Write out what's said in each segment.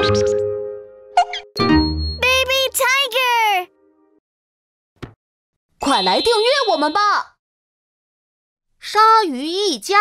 Baby Tiger， 快来订阅我们吧！鲨鱼一家。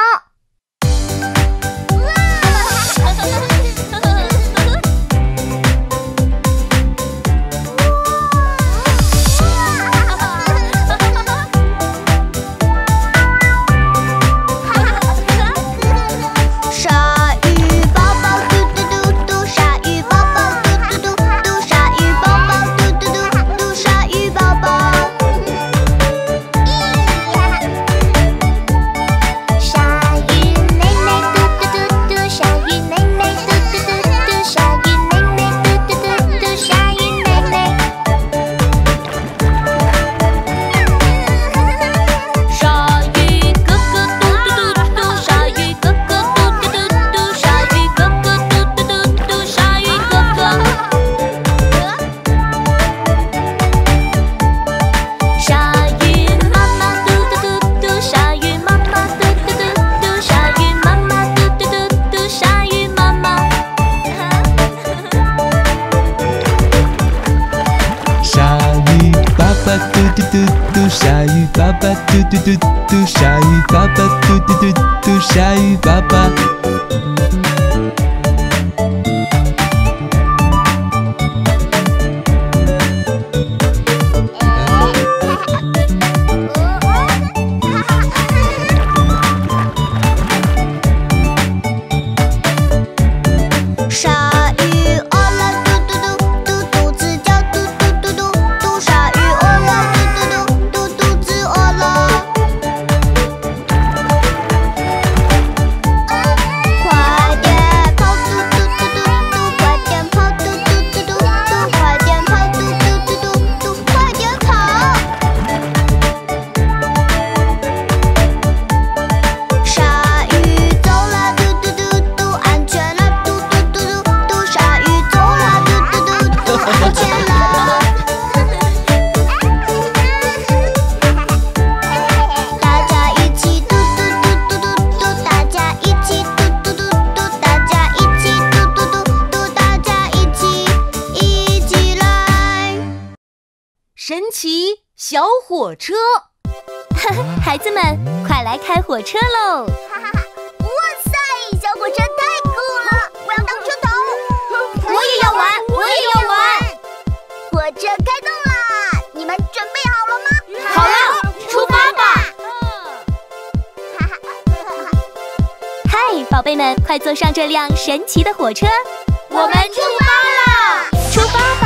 鲨鱼爸爸嘟嘟嘟嘟，鲨鱼爸爸嘟嘟嘟嘟，鲨鱼爸爸。 神奇小火车， 孩子们，快来开火车喽！ 哇塞，小火车太酷了！我要当车头。 我也要玩，我也要玩！ 火车开动啦！你们准备好了吗？ 好了，出发吧！嗨，宝贝们，快坐上这辆神奇的火车，我们出发啦！出发吧！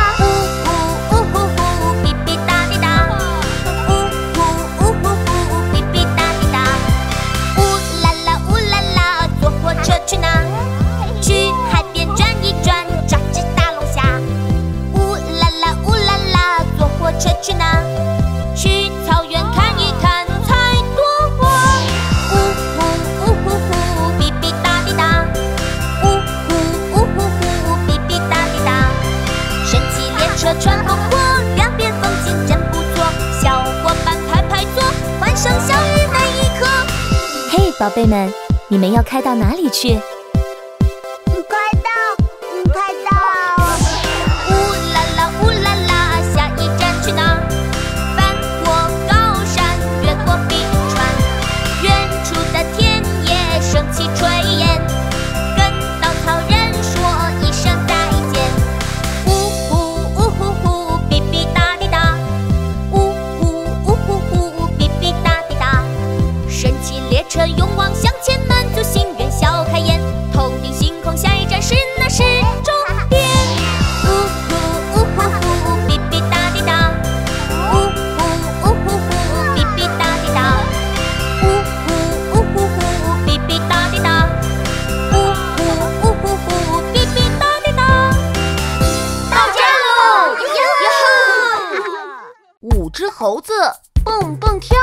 去哪？去海边转一转，抓只大龙虾。呜啦啦呜啦啦，坐火车去哪？去草原看一看，采朵花。呜呼呜呼呼，哔哔哒滴哒。呜呼呜呼呼，哔哔哒滴哒。神奇列车穿风过，两边风景真不错。小伙伴排排坐，欢声笑语每一刻。 嘿，宝贝们。你们要开到哪里去？ 快到！呜啦啦呜啦啦，下一站去哪？翻过高山，越过冰川，远处的田野升起炊烟，跟稻草人说一声再见。呜呼呜呼呼，哔哔哒滴哒。呜呼呜呼呼，哔哔哒滴哒。神奇列车勇往向前。心愿笑开颜，头顶星空，下一站是那是终点。呜呼呜呼呼，哔哔哒滴哒。呜呼呜呼呼，哔哔哒滴哒。呜呼呜呼呼，哔哔哒滴哒。呜呼呜呼呼，哔哔哒滴哒。到家喽！哟吼！5只猴子蹦蹦跳。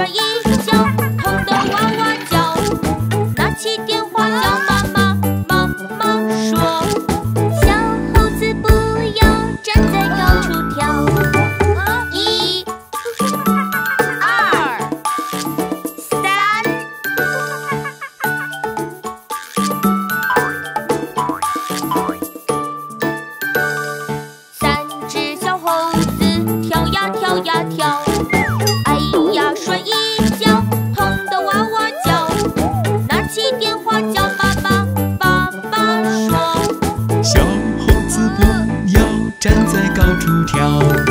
睡一觉，疼得哇哇叫，拿起电话叫妈妈，妈妈说：小猴子不要站在高处跳。1、2、3。3只小猴子跳呀跳呀跳，哎呀睡一觉，疼得哇哇叫，拿起电话叫爸爸，爸爸说： 小猴子不要站在高处跳。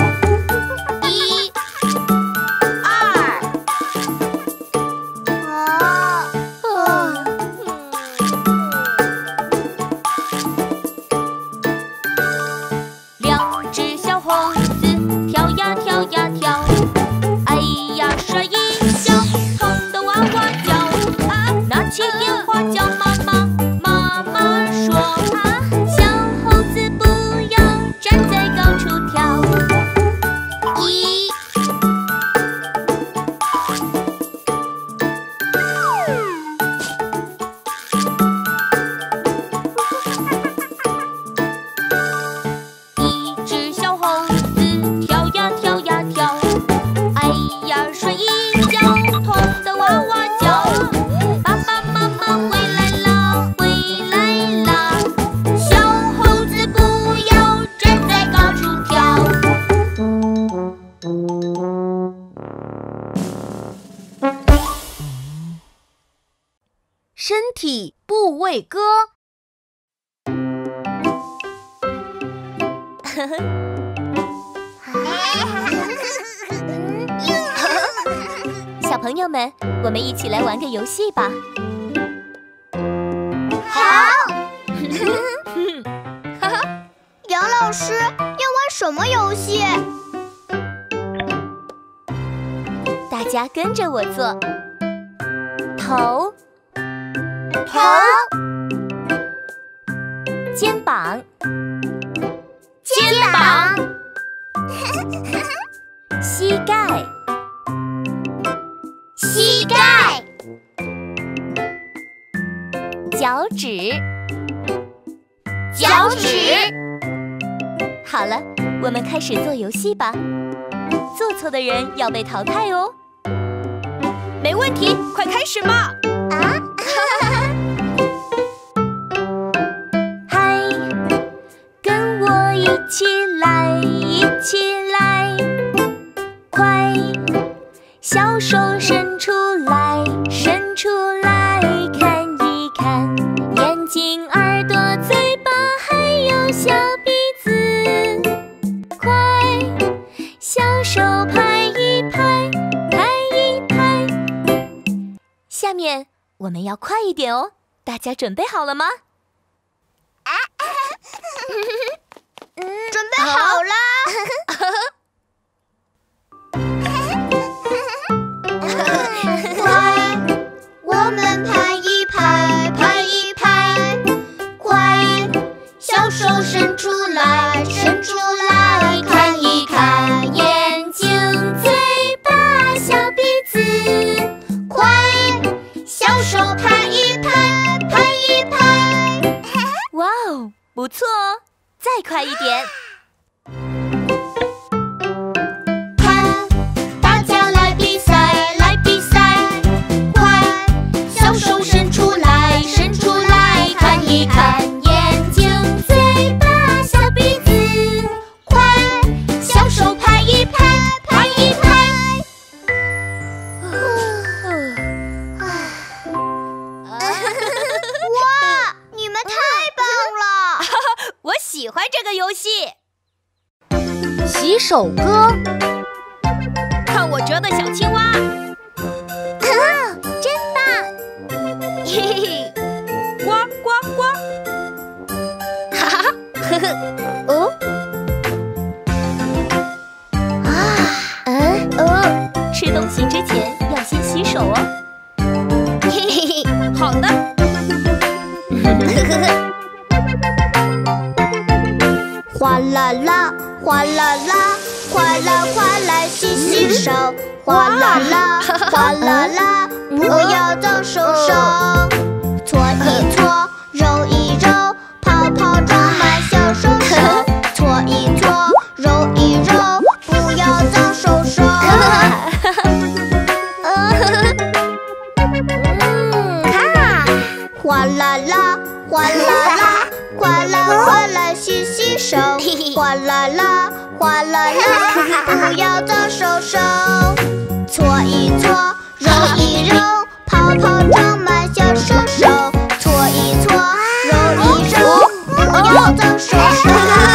1、2。2只小猴子跳呀跳呀跳，哎呀睡一觉，疼得哇哇叫，拿起电话叫妈妈，妈妈说：小猴子不要站在高处跳。1、1只小猴子跳呀跳呀跳，哎呀睡一觉，疼得哇哇叫，爸爸妈妈回来啦，回来啦，小猴子不要站在高处跳。 身体部位歌。 小朋友们，我们一起来玩个游戏吧。 好。杨老师要玩什么游戏？ 大家跟着我做。头，肩膀， 肩膀， 膝盖， 膝盖， 脚趾， 脚趾。 好了，我们开始做游戏吧。做错的人要被淘汰哦。 没问题，快开始吧！ 嗨，跟我一起来，一起来，快，小手伸出来，伸出来，看一看，眼睛、耳朵、嘴巴，还有小鼻子，快，小手拍一拍，拍一拍。下面我们要快一点哦，大家准备好了吗？ 准备好了。快，我们拍一拍，拍一拍，快，小手伸出来，伸出来，看一看，眼睛、嘴巴、小鼻子，快，小手拍一拍，拍一拍。 哇哦，不错哦，再快一点。 看，大家来比赛，来比赛，快，小手伸出来，伸出来，看一看，眼睛、嘴巴、小鼻子，快，小手拍一拍，拍一拍。哇，你们太棒了！ 我喜欢这个游戏。 洗手歌。 看我折的小青蛙， 真棒！ 嘿嘿嘿，呱呱呱！哈哈，呵呵， 哦， 吃东西之前要先洗手哦。 嘿嘿嘿，好的。 哗啦啦，哗啦啦， 快来快来洗洗手，哗啦啦，哗啦啦，不要脏手手。搓一搓，揉一揉，泡泡装满小手手。搓一搓，揉一揉，不要脏手手。哗啦啦，哗啦啦，快来快来洗洗手，哗啦啦，哗啦啦，不要脏手手。搓一搓，揉一揉，泡泡装满小手手。搓一搓，揉一揉，不要脏手手。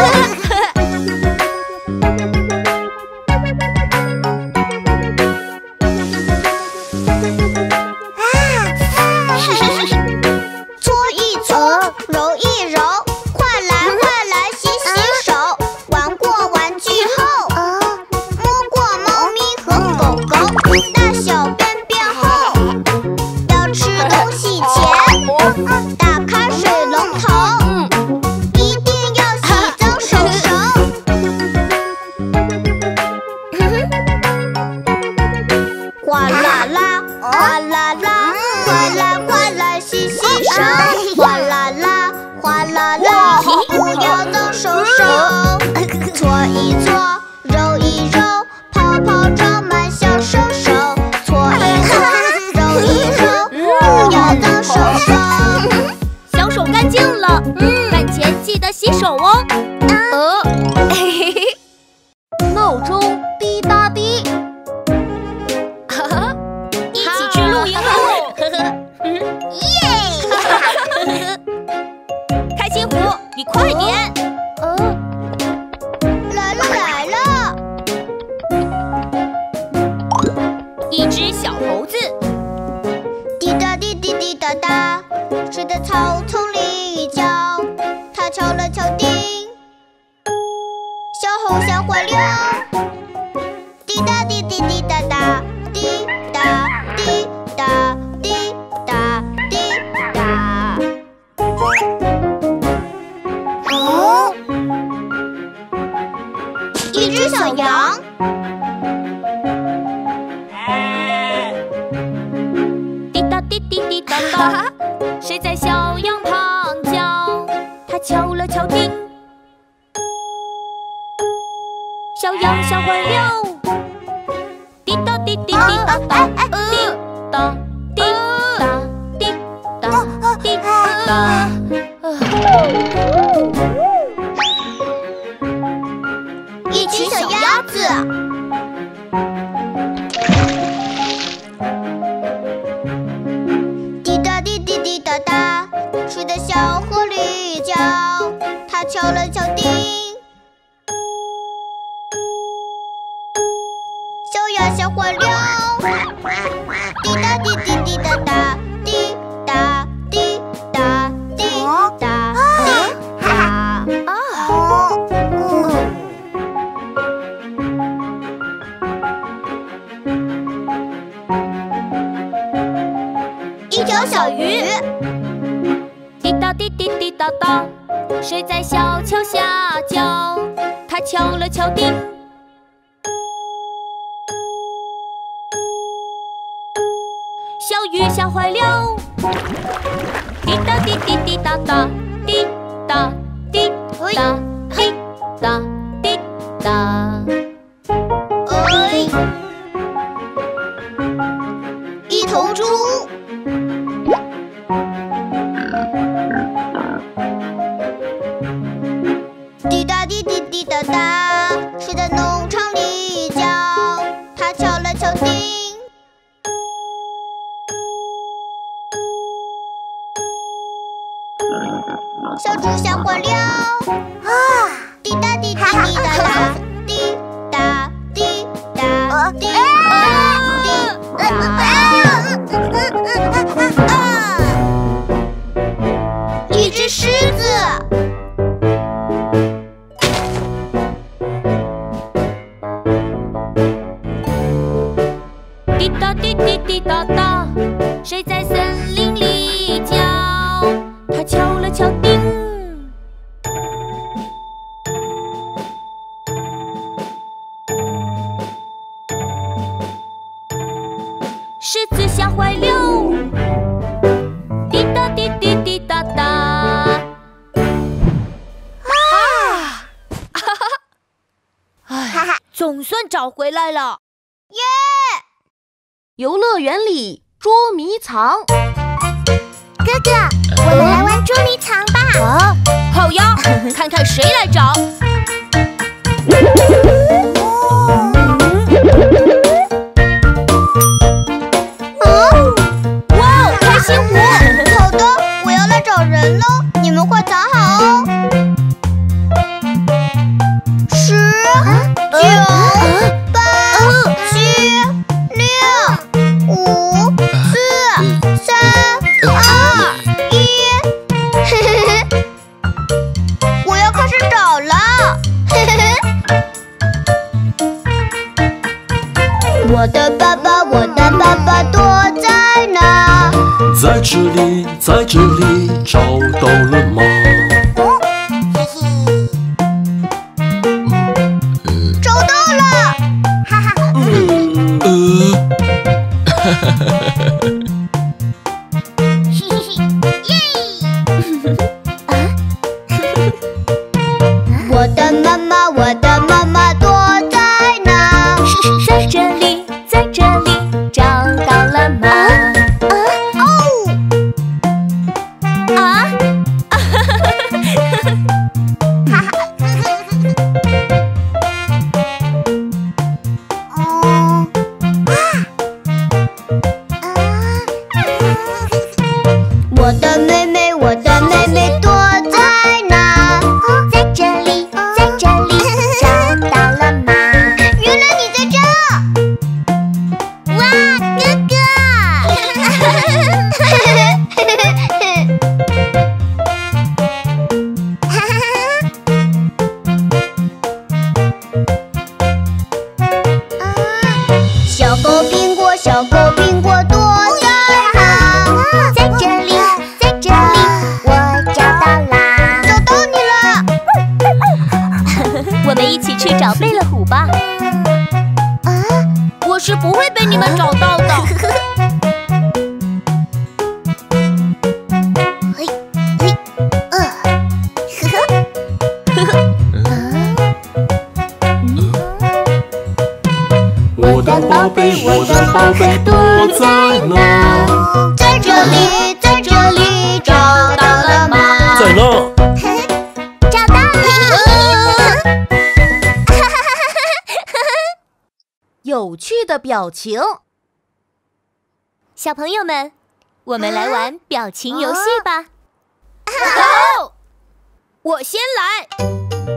哗啦啦，哗啦啦，快来快来洗洗手，哗啦啦，哗啦啦，不要脏手手。搓一搓，揉一揉，泡泡装满小手手。搓一搓，揉一揉，不要脏手手。 小手干净了，饭前记得洗手哦。 闹钟滴答滴。 开心果，你快点！ 来了来了！ 一只小猴子， 滴答滴滴滴答答，睡在草丛里一觉。它敲了敲钉，小猴吓坏了。滴答滴滴滴答答，滴答滴答滴答滴答。哦，一只小羊。 滴答滴滴滴答答，谁在小羊旁叫？它敲了敲钉，小羊吓坏了。滴答滴滴滴答答，滴答滴答滴答滴答。 一群小鸭子。滴答滴滴滴答答，睡在小河里一觉。它敲了敲钉，小鸭吓坏了。滴答滴滴滴答答，滴答滴答滴答滴答。一条小鱼。 滴答滴滴滴答答，谁在小桥下叫？它敲了敲钉，小鱼吓坏了。滴答滴滴滴答答，滴答滴答滴答滴答。 一头猪。滴答滴滴滴答答，睡在农场里一觉。它敲了敲钉，小猪吓坏了。滴答滴滴滴答答，滴答滴答滴答滴答。一只狮子。 滴答滴滴滴答答，谁在森林里叫？它敲了敲钉， 们找回来了！ 耶！ 游乐园里捉迷藏。 哥哥，我们来玩捉迷藏吧！ 啊，好呀，看看谁来找。哇，开心果！ 好的，我要来找人喽，你们快藏好哦。10、9、8、7、6、5、4、3、2、1，嘿嘿嘿，我要开始找了，嘿嘿嘿。我的爸爸躲在哪？ 在这里，在这里，找到了吗？ 找到了！哈哈。我的妈妈躲在哪？ 在这里，在这里，找到了吗？ 我的妹妹躲在哪？ 在这里，在这里，找到了吗？ 原来你在这！ 哇，哥哥！ 小狗苹果躲在哪？ 在这里，在这里，我找到啦！ 找到你了！ 我们一起去找贝勒虎吧。 我是不会被你们找到的。 我的宝贝躲在哪？ 在这里，在这里，找到了吗？ 在那。 找到了！ 有趣的表情。 小朋友们，我们来玩表情游戏吧。 好，我先来。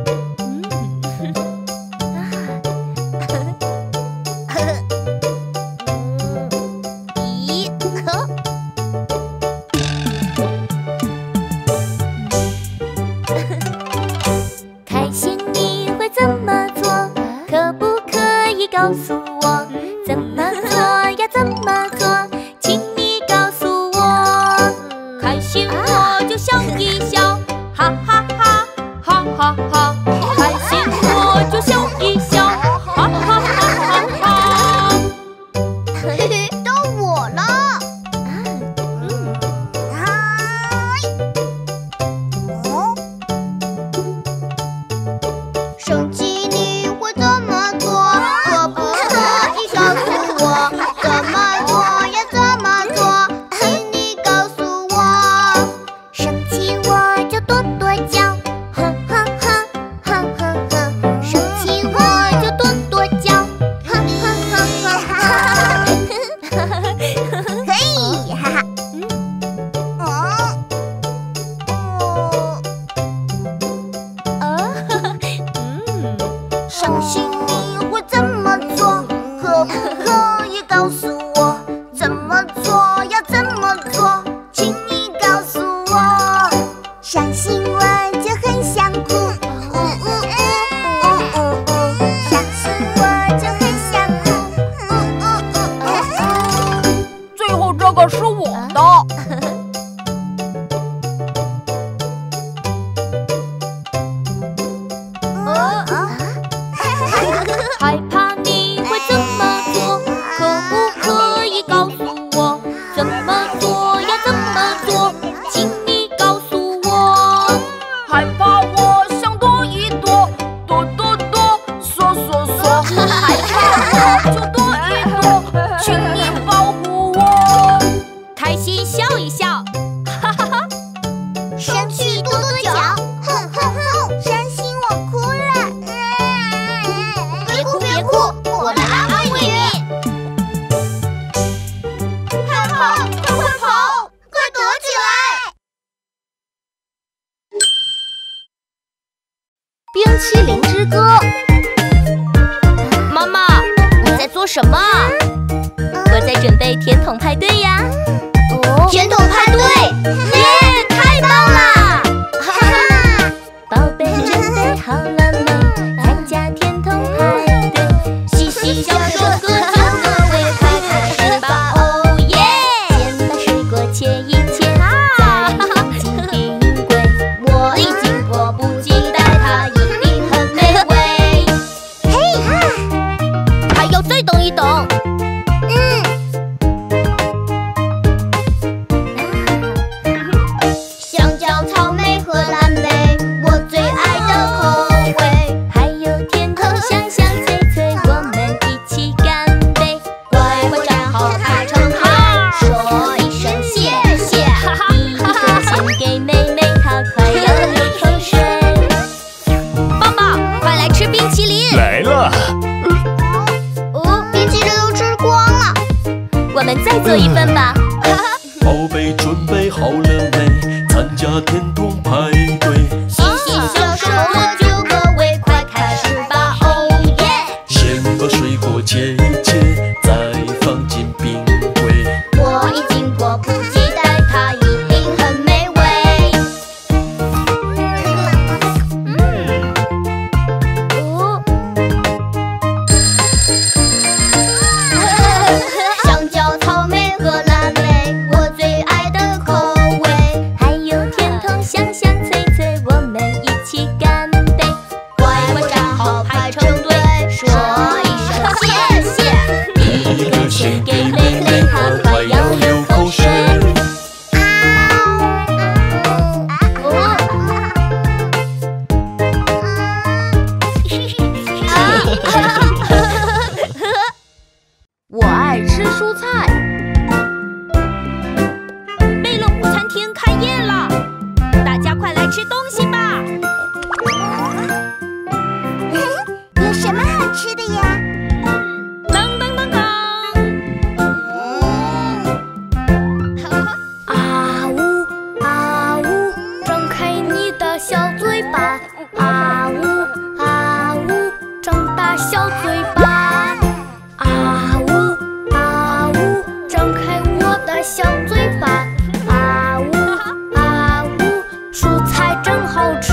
开心你会怎么做？可不可以告诉我？怎么做呀？怎么做？请你告诉我。 开心我就笑一笑，哈哈哈，哈哈哈。开心我就笑一笑，哈哈哈哈哈。 嘿嘿，到我了。生气你会怎么做？可不可以告诉我？怎么做呀？怎么做？请你告诉我。 生气我冰淇淋之歌。 妈妈，你在做什么啊？ 我在准备甜筒派对呀。 哦，甜筒派对，耶，太棒了！ 哈哈，宝贝准备好了没？参加甜筒派对， 嘻嘻小手歌就各位快开始吧！哦耶！ 先把水果切一切，再放进冰柜。 我已经迫不及待，它一定很美味。嘿，还要再等一等。香蕉、草莓和蓝莓，我最爱的口味。 还有甜筒香香脆脆，我们一起干杯！ 乖乖站好排成排，说一声谢谢。 第一个献给妹妹，她快要流口水。 爸爸，快来吃冰淇淋！ 来了， 哦，冰淇淋都吃光了。 我们再做一份吧。 宝贝准备好了没？参加甜筒派对， 嘻嘻小手歌就各位快开始吧！哦耶！ 先把水果切一切，再放进冰柜。 我已经迫不及待，它一定很美味。香蕉、草莓和蓝莓，我最爱的口味。 还有甜筒香香脆脆，我们一起干杯！ 乖乖站好排成队，说一声谢谢。 第一个献给妹妹，她快要流口水。 我爱吃蔬菜。 贝乐虎餐厅开业了，大家快来吃东西吧！ 有什么好吃的呀？ 噔噔噔噔！ 啊呜啊呜，张开你的小嘴巴！啊呜啊呜，张大小嘴巴！啊呜啊呜，张开我的小嘴巴！啊呜啊呜，蔬菜真好吃！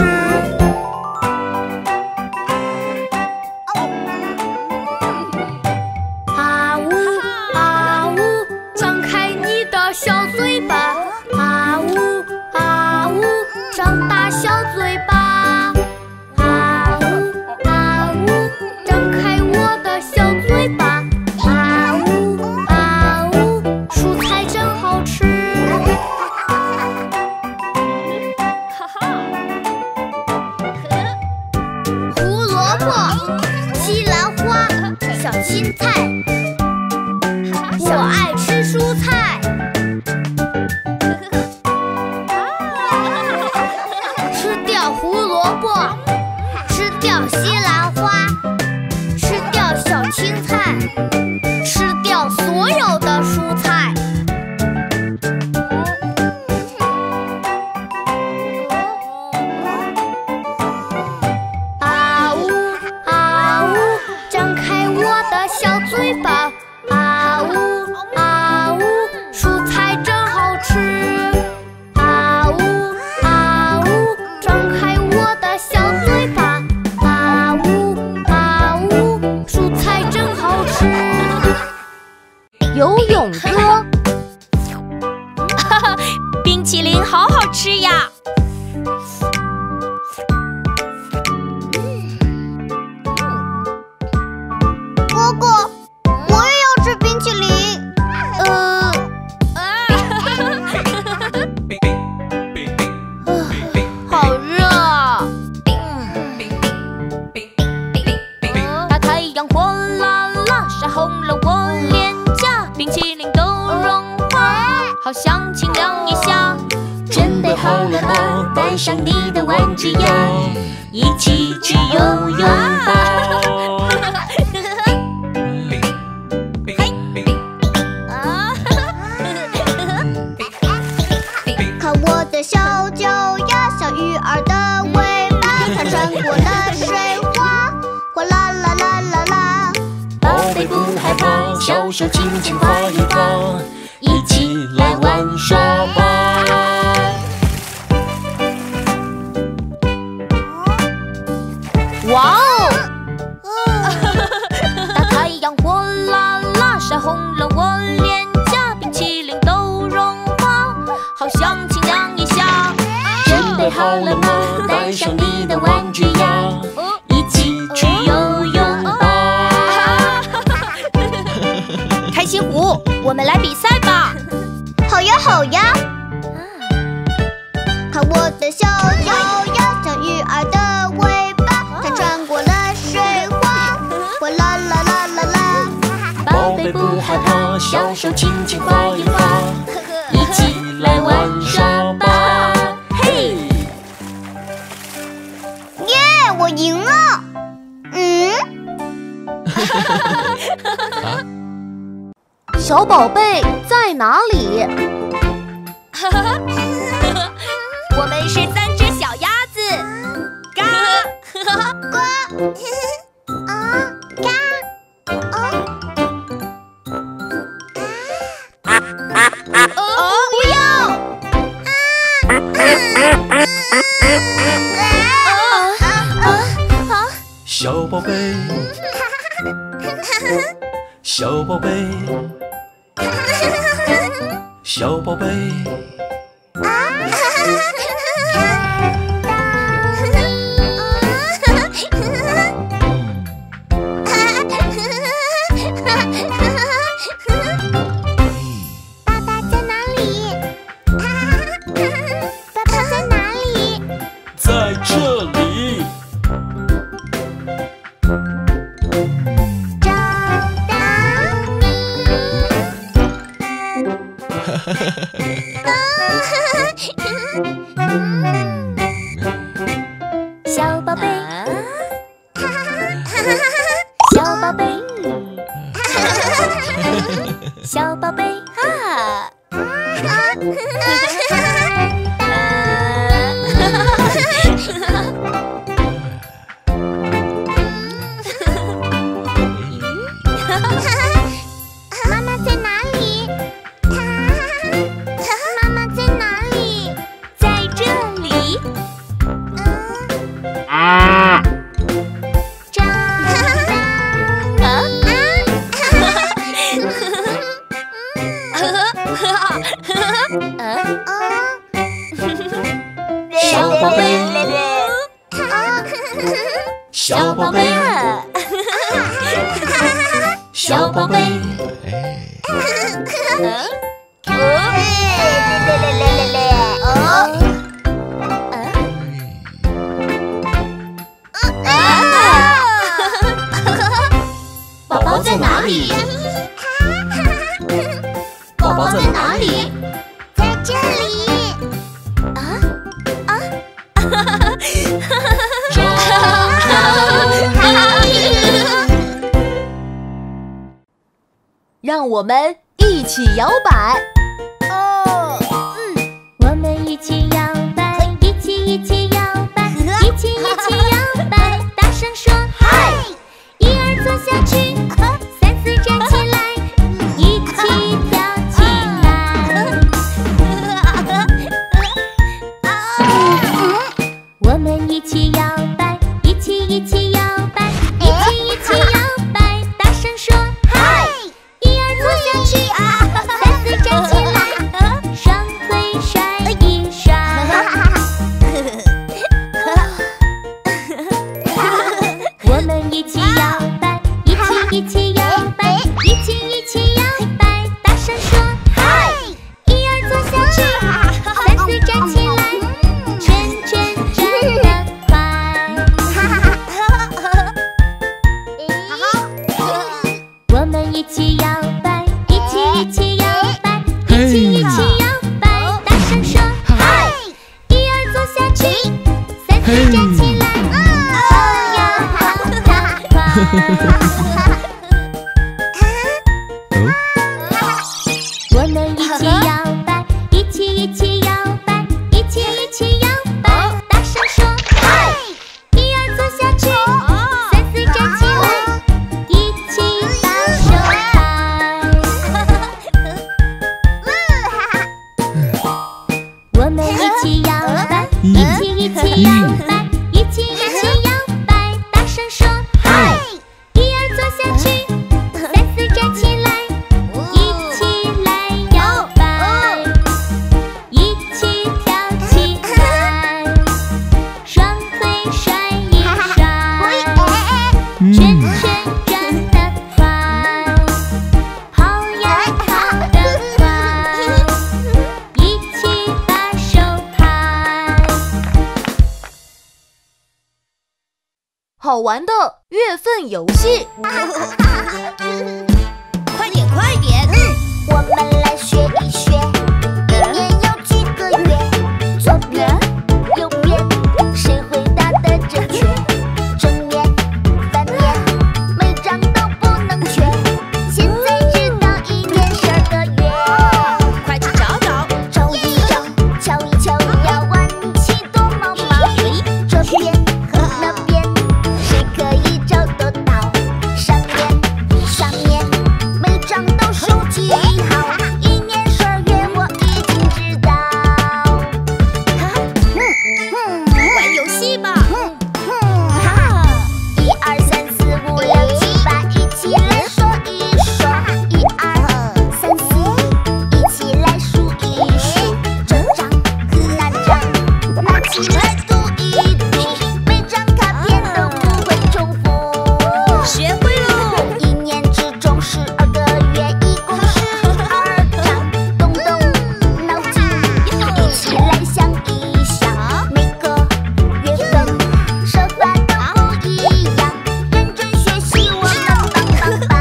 啊呜啊呜，张开你的小嘴巴！啊呜啊呜，张大小嘴巴！啊呜啊呜，张开我的小嘴巴！啊呜啊呜，蔬菜真好吃！胡萝卜、西兰花、小青菜，我爱吃蔬菜。吃掉胡萝卜，吃掉西兰花，吃掉小青菜，吃掉所有的蔬菜。啊呜啊呜，张开我的小嘴巴！啊呜啊呜，蔬菜真好吃！啊呜啊呜，张开我的小嘴巴！啊呜啊呜，蔬菜真好吃！ 游泳歌。 冰淇淋好好吃呀！ 哥哥，我也要吃冰淇淋。 好热啊！ 大太阳火辣辣，晒红了我脸颊，冰淇淋都融化，好想清凉一下。准备好了吗？带上你的玩具呀，一起去游泳吧！ 看我的小脚丫，小鱼儿的尾巴，它穿过了小手轻轻划一划，一起来玩耍吧。 哇哦！大太阳火辣辣，晒红了我脸颊，冰淇淋都融化，好想亲娘一下。 准备好了吗？带上你的玩具呀，一起去游泳吧。 开心湖，我们来比赛吧！ 好呀好呀！看我的小脚呀，像鱼儿的尾巴，它穿过了水花，哗啦啦啦啦啦。 宝贝不害怕，小手轻轻划一划，一起来玩耍吧。嘿！ 耶，我赢了！ 小宝贝在哪里？ 我们是3只小鸭子，嘎不要！ 小宝贝，小宝贝，小宝贝。 爸爸在哪里？爸爸在哪里？ 在这里。 找到你。小宝贝，小宝贝，小宝贝啊！妈妈在哪里？妈妈在哪里？ 在这里。 找小宝贝，小宝贝，小宝贝。宝宝在哪里？宝宝在哪里？ 在这里。 让我们一起摇摆。 我们一起摇摆，一起摇摆，一起摇摆，大声说嗨！1、2坐下去，3、4站起来，一起跳起来。我们一起摇摆，一起摇摆，一起摇摆，大声说嗨！1、2坐下去，3、4站起来，双腿甩一甩。我们一起摇摆，一起摇摆，一起摇摆，大声说嗨！1、2坐下去，3、4站起来，圈圈转得快。我们一起摇摆，一起摇摆，一起摇摆，大声说嗨！1、2坐下去，3、4站起来，跑呀跑得快。我们一起摇摆，一起摇摆，一起摇摆，大声说嗨！1、2坐下去，3、4站起来，一起把手拍。 摇摆，一起摇摆，大声说嗨！一二坐下去，三四站起来，一起来摇摆，一起跳起来，双腿甩一甩，圈圈转得快，跑呀跑得快，一起把手拍。 好玩的月份游戏， 快点快点！ 我们来学一学，一年有几个月？左边、右边，谁回答的正确？正面、反面，每张都不能缺。现在知道一年12个月， 快去找找！ 找一找，瞧一瞧，要玩起躲猫猫。这边和那边，谁可以找得到？上面、下面，每张都数记好。一年12月，我已经知道。 玩游戏吧！ 1、2、3、4、5、6、7、8，一起来说一说。1、2、3、4，一起来数一数。这张那张，拿起来读一读，每张卡片都不会重复。 学会喽！ 一年之中12个月，一共12张。动动脑筋，一起来想一想，每个月份说法都不一样。认真学习，我们棒棒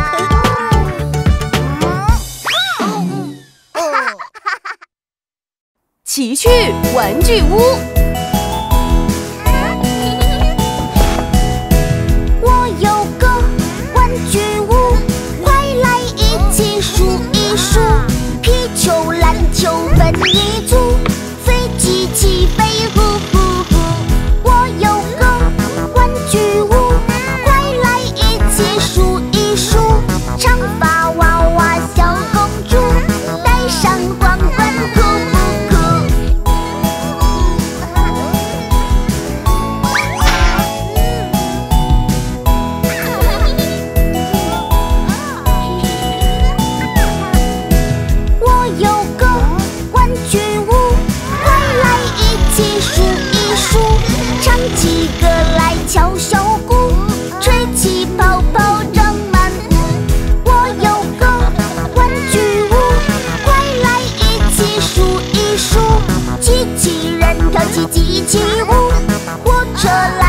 棒！ 奇趣玩具屋。 我有个玩具屋，快来一起数一数。皮球、篮球分一组，飞机起飞呼呼呼。我有个玩具屋，快来一起数一数。长发娃娃小公主，戴上皇冠酷不酷？我有个玩具屋，快来一起数一数。唱起歌来敲小鼓，吹起泡泡张满屋。我有个玩具屋，快来一起数一数。机器人跳起机器舞，火车来